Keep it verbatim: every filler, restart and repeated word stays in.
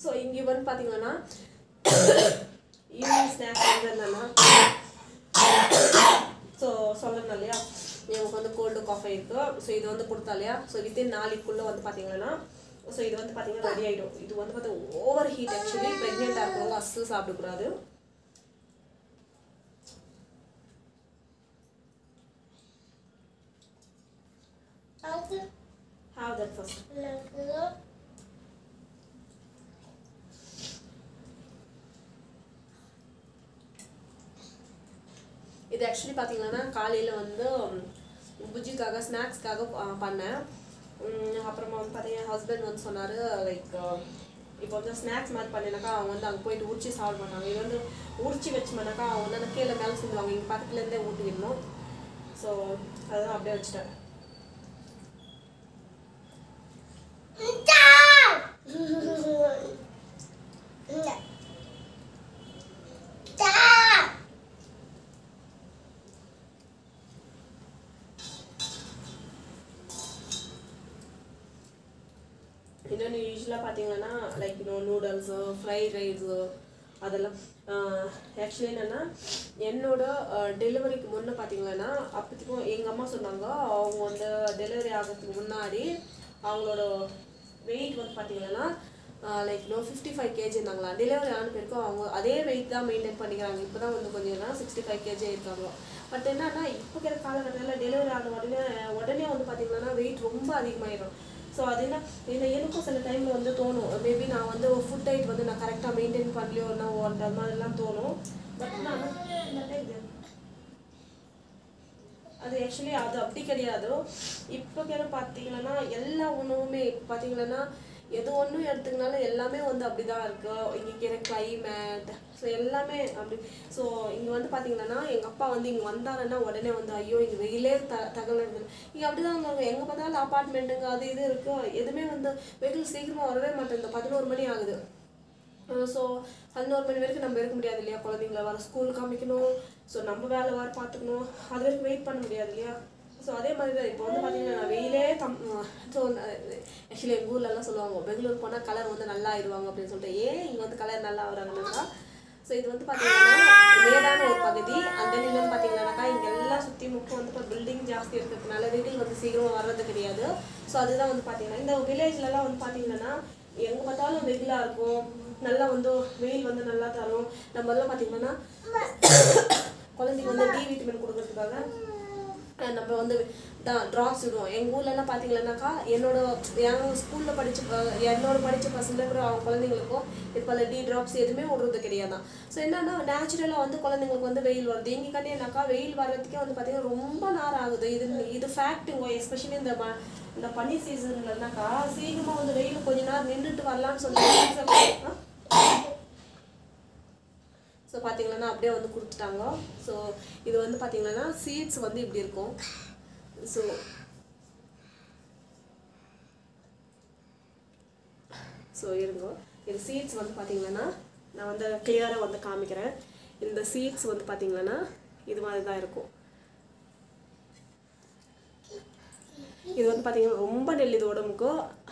So இங்கே வந்து பார்த்தீங்கன்னா ஈவினிங் ஸ்நாக்ஸ் வந்து என்னென்னா ஸோ சொல்லணும் இல்லையா எனக்கு வந்து கோல்டு காஃபி இருக்குது. ஸோ இது வந்து கொடுத்தா இல்லையா ஸோ வித்தின் நாளைக்குள்ளே வந்து பார்த்தீங்கன்னா ஸோ இது வந்து பார்த்தீங்கன்னா ரெடி ஆகிடும். இது வந்து பார்த்தா ஓவர் ஹீட் ஆக்சுவலி ப்ரெக்னெண்ட்டாக இருக்கிறவங்க அசல் சாப்பிடக்கூடாது. Have that first. இது ஆக்சுவலி பார்த்தீங்கன்னா காலையில் வந்து புஜ்ஜிக்காக ஸ்நாக்ஸ்க்காக பண்ணேன். அப்புறமா வந்து பார்த்தீங்கன்னா ஹஸ்பண்ட் வந்து சொன்னார் லைக் இப்போ வந்து ஸ்நாக்ஸ் மாதிரி பண்ணினாக்கா அவங்க வந்து அங்கே போயிட்டு உரிச்சி சாப்பிட மாட்டாங்க. இது வந்து உரிச்சி வச்சோம்னாக்கா அவங்க வந்து அந்த கீழே மேலே செஞ்சுவாங்க. இங்கே பக்கத்துலேருந்தே ஊட்டிடணும். ஸோ அதுதான் அப்படியே வச்சுட்டேன். இன்னொன்று யூஸ்வலாக பார்த்தீங்கன்னா லைக் இன்னும் நூடுல்ஸு ஃப்ரைட் ரைஸு அதெல்லாம் ஆக்சுவலி என்னென்னா என்னோட டெலிவரிக்கு முன்னே பார்த்தீங்கன்னா அப்போத்துக்கும் எங்கள் அம்மா சொன்னாங்க அவங்க வந்து டெலிவரி ஆகிறதுக்கு முன்னாடி அவங்களோட வெயிட் வந்து பார்த்தீங்கன்னா லைக் இன்னும் ஃபிஃப்டி ஃபைவ் கேஜி இருந்தாங்களா. டெலிவரி ஆன பிறக்கும் அவங்க அதே வெயிட் தான் மெயின்டைன் பண்ணிக்கிறாங்க. இப்போ தான் வந்து கொஞ்சம் சிக்ஸ்டி ஃபைவ் கேஜி இருக்காங்க. பட் என்னன்னா இப்போ இருக்கிற காலகட்டத்தில் டெலிவரி ஆன உடனே உடனே வந்து பார்த்தீங்கன்னா வெயிட் ரொம்ப அதிகமாகிடும். ஸோ அது என்ன என்ன எனக்கும் சில டைமில் வந்து தோணும் மேபி நான் வந்து ஃபுட் டயட் வந்து நான் கரெக்டாக மெயின்டைன் பண்ணலையோ நான் அந்த மாதிரிலாம் தோணும். பட் நான் அது ஆக்சுவலி அது அப்படி கிடையாது. இப்போ கேட்க பார்த்தீங்கன்னா எல்லா உணவுமே இப்போ பார்த்தீங்கன்னா எது ஒன்றும் எடுத்துக்கினாலும் எல்லாமே வந்து அப்படி தான் இருக்குது. இங்கே இருக்கிற கிளைமேட் ஸோ எல்லாமே அப்படி. ஸோ இங்கே வந்து பார்த்தீங்கன்னா எங்கள் அப்பா வந்து இங்கே வந்தாருன்னா உடனே வந்து ஐயோ இங்கே வெயிலே த தகவல் இங்கே அப்படி தான் இருக்காங்க. எங்கே பார்த்தாலும் அப்பார்ட்மெண்ட்டுங்க அது இது இருக்குது. எதுவுமே வந்து வெயில் சீக்கிரமாக வரவே மாட்டேங்குது. பதினோரு மணி ஆகுது. ஸோ பதினோரு மணி வரைக்கும் நம்ம இருக்க முடியாது இல்லையா. குழந்தைங்கள வர ஸ்கூல் காமிக்கணும். ஸோ நம்ம வேலை வர பார்த்துக்கணும். அது வரைக்கும் வெயிட் பண்ண முடியாது இல்லையா. ஸோ அதே மாதிரி தான் இப்போ வந்து பார்த்தீங்கன்னா வெயிலே கம் ஸோ ஆக்சுவலி எங்கள் ஊர்லலாம் சொல்லுவாங்க பெங்களூர் போனால் கலர் வந்து நல்லா ஆயிடுவாங்க அப்படின்னு சொல்லிட்டு. ஏன் இங்கே வந்து கலர் நல்லா வராங்கன்னாக்கா ஸோ இது வந்து பார்த்தீங்கன்னா மேடான ஒரு பகுதி. அந்த நீங்கள் வந்து பார்த்தீங்கன்னாக்கா இங்கே எல்லாம் சுற்றி முக்கம் வந்து இப்போ பில்டிங் ஜாஸ்தி இருக்கிறதுனால வெயில் வந்து சீக்கிரமாக வர்றது கிடையாது. ஸோ அதுதான் வந்து பார்த்தீங்கன்னா இந்த வில்லேஜ்லலாம் வந்து பார்த்தீங்கன்னா எங்கே பார்த்தாலும் வெயிலாக இருக்கும். நல்லா வந்து வெயில் வந்து நல்லா தரும். நம்மளாம் பார்த்தீங்கன்னா குழந்தைங்க வந்து டி விட்டமின் கொடுக்கறதுக்காக நம்ம வந்து தான் ட்ராப்ஸ் விடுவோம். எங்கள் ஊர்லலாம் பார்த்தீங்கன்னாக்கா என்னோட எங்கள் ஸ்கூலில் படித்த என்னோட படித்த பசங்க கூட அவங்க குழந்தைங்களுக்கும் இது போல் டி ட்ராப்ஸ் எதுவுமே விடுறது கிடையாது. ஸோ என்னன்னா நேச்சுரலாக வந்து குழந்தைங்களுக்கு வந்து வெயில் வருது. எங்கே கண்டினாக்கா வெயில் வர்றதுக்கே வந்து பார்த்தீங்கன்னா ரொம்ப நேரம் ஆகுது. இது இது ஃபேக்ட்டுங்க. எஸ்பெஷலி இந்த ம இந்த பனி சீசன்லனாக்கா சீக்கிரமாக வந்து வெயில் கொஞ்ச நேரம் நின்றுட்டு வரலான்னு சொல்லி ஸோ பார்த்தீங்கன்னா அப்படியே வந்து கொடுத்துட்டாங்க. ஸோ இது வந்து பார்த்தீங்கன்னா சீட்ஸ் வந்து இப்படி இருக்கும். ஸோ ஸோ இருங்க இது சீட்ஸ் வந்து பார்த்தீங்கன்னா நான் வந்து கிளியராக வந்து காமிக்கிறேன். இந்த சீட்ஸ் வந்து பார்த்தீங்கன்னா இது மாதிரி தான் இருக்கும். இது வந்து பார்த்தீங்கன்னா ரொம்ப நெல் இது உடம்புக்கு